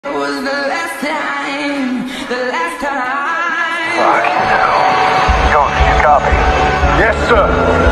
It was the last time, the last time. Fuck, you know. Yo, did you copy? Yes, sir.